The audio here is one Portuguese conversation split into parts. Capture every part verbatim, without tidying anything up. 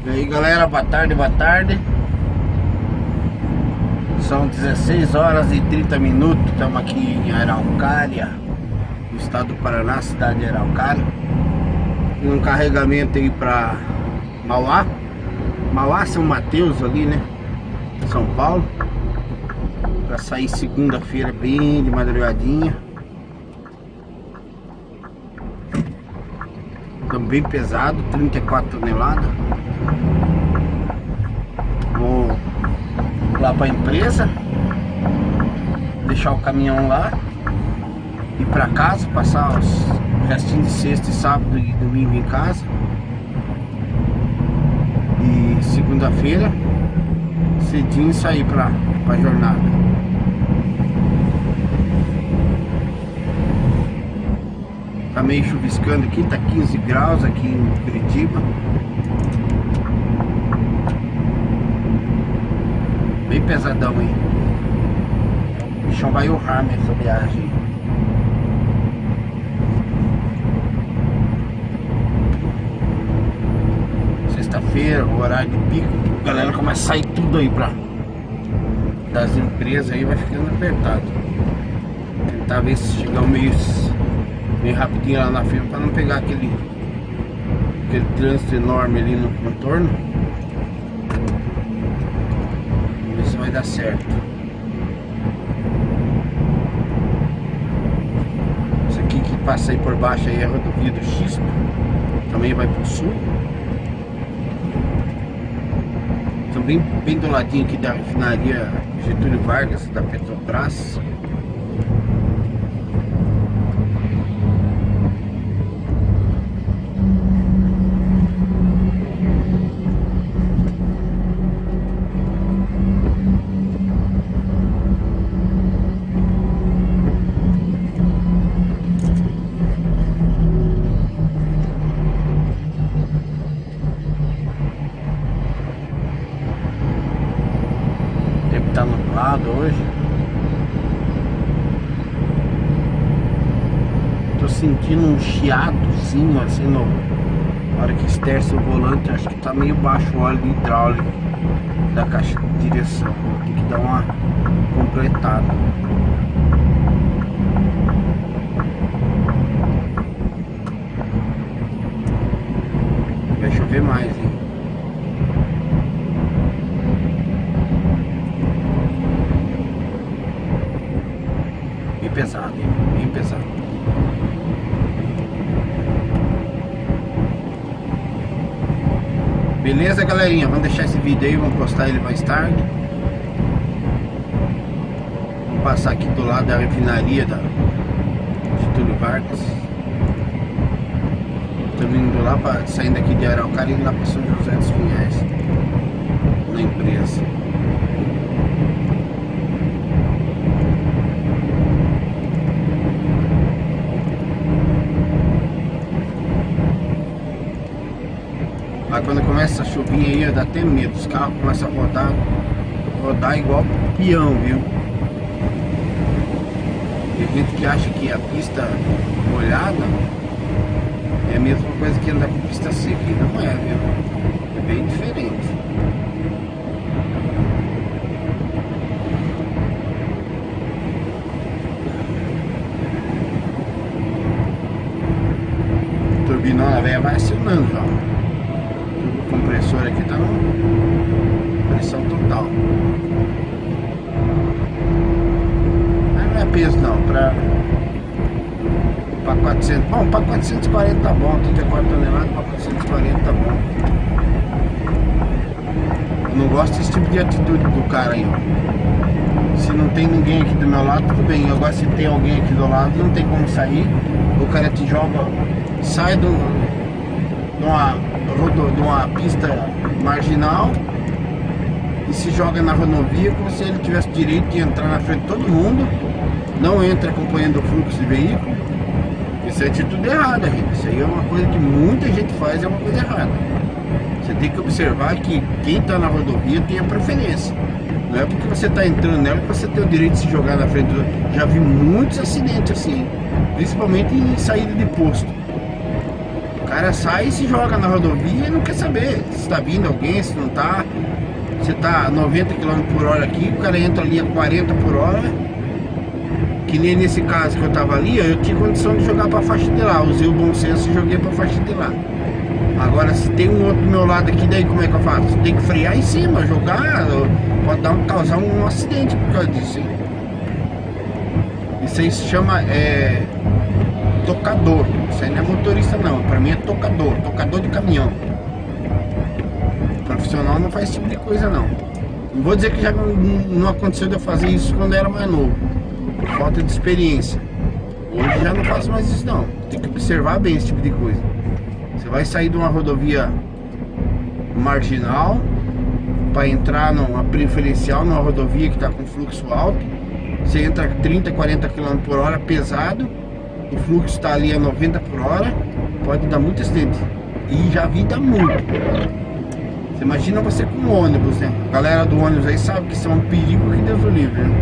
E aí galera, boa tarde, boa tarde. São dezesseis horas e trinta minutos. Estamos aqui em Araucária, no estado do Paraná, cidade de Araucária. E um carregamento aí para Mauá Mauá, São Mateus ali, né, São Paulo, para sair segunda-feira bem de madrugadinha. Estamos bem pesado, trinta e quatro toneladas. Vou lá para a empresa, deixar o caminhão lá, ir para casa, passar os restinhos de sexta e sábado e domingo em casa. E segunda-feira cedinho sair para a jornada. Tá meio chuviscando aqui, tá quinze graus aqui em Curitiba. Bem pesadão aí. O bichão vai urrar nessa viagem. Sexta-feira, o horário de pico, a galera começa a sair tudo aí pra das empresas aí, vai ficando apertado. Tentar ver se chegamos meio, meio rapidinho lá na firma pra não pegar aquele aquele trânsito enorme ali no contorno. Vamos ver se vai dar certo. Isso aqui que passa aí por baixo aí é a rodovia do Xisto, também vai pro sul. Bem, bem do ladinho aqui da refinaria Getúlio Vargas, da Petrobras. Tá nublado hoje. Tô sentindo um chiadozinho assim no, na hora que esterça o volante. Acho que tá meio baixo o óleo hidráulico da caixa de direção. Tem que dar uma completada. Vai chover mais, hein? Pesado, hein? Bem pesado. Beleza, galerinha? Vamos deixar esse vídeo aí, vamos postar ele mais tarde. Vamos passar aqui do lado da refinaria da Getúlio Vargas. Estamos indo lá, pra, saindo aqui de Araucária, indo lá para São José dos Pinhais, na empresa. Mas quando começa a chuvinha aí, dá até medo. Os carros começam a rodar, rodar igual peão, viu? Tem gente que acha que a pista molhada é a mesma coisa que andar com pista seca, e não é, viu? É bem diferente. A turbinona velha vai acionando já. O compressor aqui tá na pressão total. Mas não é peso não, pra, pra quatrocentos, bom, pra quatrocentos e quarenta tá bom, trinta e quatro toneladas, pra quatrocentos e quarenta tá bom. Eu não gosto desse tipo de atitude do cara aí, ó. Se não tem ninguém aqui do meu lado, tudo bem. Agora se tem alguém aqui do lado, não tem como sair. O cara te joga, sai do, de uma de uma pista marginal e se joga na rodovia como se ele tivesse direito de entrar na frente de todo mundo. Não entra acompanhando o fluxo de veículo. Isso é atitude errada, gente. Isso aí é uma coisa que muita gente faz, é uma coisa errada. Você tem que observar que quem está na rodovia tem a preferência. Não é porque você está entrando nela que você tem o direito de se jogar na frente do... Já vi muitos acidentes assim, principalmente em saída de posto. cara sai e se joga na rodovia e não quer saber se tá vindo alguém, se não tá. Você tá a noventa quilômetros por hora aqui, o cara entra ali a quarenta por hora. Que nem nesse caso que eu tava ali, eu tinha condição de jogar pra faixa de lá. Usei o bom senso e joguei pra faixa de lá. Agora se tem um outro do meu lado aqui, daí como é que eu faço? Tem que frear em cima, jogar, pode dar um, causar um acidente por causa disso, hein? Isso aí se chama é, tocador. Isso aí não é motorista não, pra mim é tocador, tocador de caminhão. Profissional não faz esse tipo de coisa não. Não vou dizer que já não, não aconteceu de eu fazer isso quando eu era mais novo, por falta de experiência. Hoje já não faço mais isso não. Tem que observar bem esse tipo de coisa. Você vai sair de uma rodovia marginal para entrar numa preferencial, numa rodovia que está com fluxo alto. Você entra trinta, quarenta quilômetros por hora, pesado. O fluxo está ali a noventa por hora. Pode dar muito acidente. E já vi dar muito. Você imagina você com um ônibus, né? A galera do ônibus aí sabe que isso é um perigo que Deus o livre, né?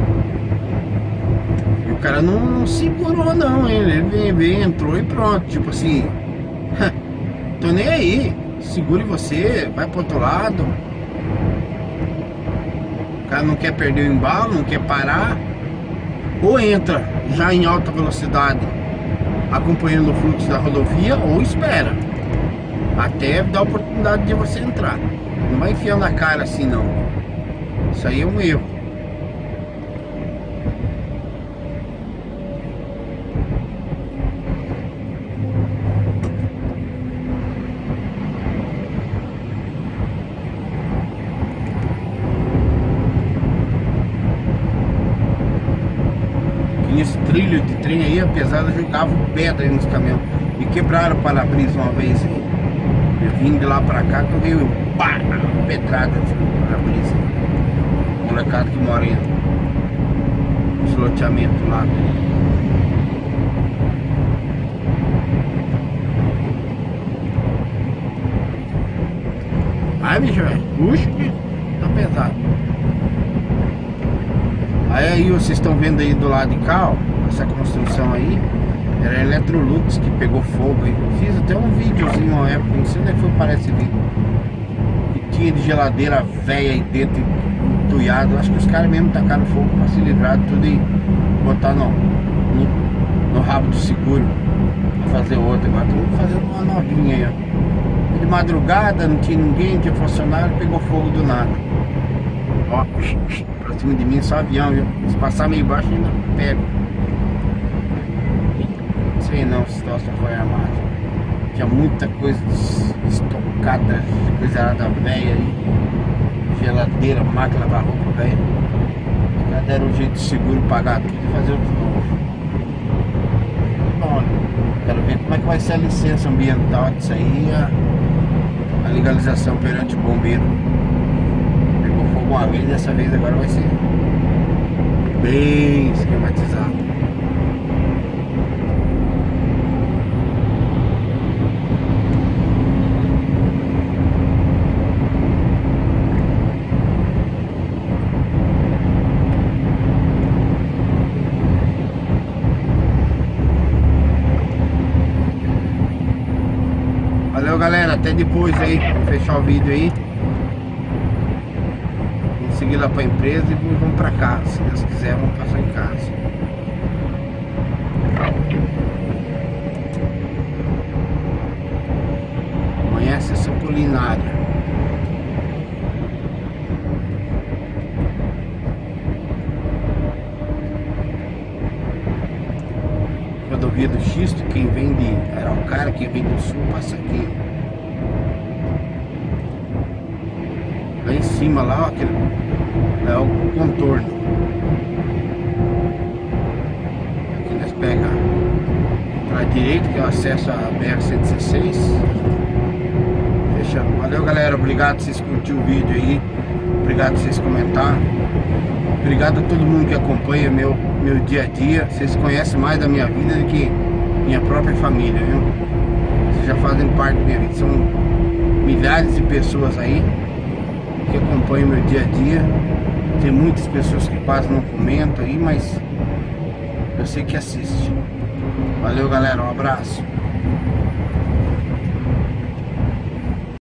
E o cara não, não segurou não, hein? Ele veio, veio, entrou e pronto. Tipo assim, tô nem aí. Segure você, vai pro outro lado. O cara não quer perder o embalo, não quer parar. Ou entra já em alta velocidade, acompanhando o fluxo da rodovia, ou espera até dar a oportunidade de você entrar. Não vai enfiar na cara assim não. Isso aí é um erro. Nesse trilho de trem aí, apesar de jogava pedra aí nos caminhões. Me quebraram o para-brisa uma vez aí. Eu vim de lá pra cá, que eu veio pá, pedrada de para-brisa. Molecada que mora aí no loteamento lá. Ai, bicho, velho. Puxa, tá pesado. Aí, aí vocês estão vendo aí do lado de cá, ó, essa construção aí, era a Electrolux que pegou fogo aí. Eu fiz até um videozinho uma época, não sei onde é que foi parar esse vídeo. Que tinha de geladeira velha aí dentro, entulhado. Acho que os caras mesmo tacaram fogo pra se livrar de tudo e botar no, no, no rabo do seguro pra fazer outra. Agora estamos fazendo uma novinha aí, ó. De madrugada, não tinha ninguém, não tinha funcionário, pegou fogo do nada. Ó, pra cima de mim só avião, viu? Se passar meio baixo ainda pego. Não sei não se nossa foi armado. Tinha muita coisa estocada, coisa arada velha aí. Geladeira, máquina da roupa velha. Os caras deram um jeito de seguro, pagar tudo e fazer outro novo. Bom, quero ver como é que vai ser a licença ambiental disso aí, a, a legalização perante o bombeiro. Uma vez, dessa vez agora vai ser bem esquematizado. Valeu, galera, até depois aí, vou fechar o vídeo aí. Seguir lá para a empresa e vamos para casa. Se Deus quiser, vamos passar em casa. Amanhã é sessão culinária. Rodovia do Xisto, quem vem de Araucária, quem vem do sul, passa aqui. Lá em cima, lá, ó, aquele é o contorno. Aqui nós pega para direita, que é o acesso à B R cento e dezesseis. Fechando. Valeu, galera. Obrigado por vocês curtirem o vídeo aí. Obrigado por vocês comentar. Obrigado a todo mundo que acompanha meu, meu dia a dia. Vocês conhecem mais da minha vida do que minha própria família, viu? Vocês já fazem parte da minha vida. São milhares de pessoas aí que acompanham meu dia a dia. Tem muitas pessoas que quase não comentam aí, mas eu sei que assiste. Valeu, galera, um abraço.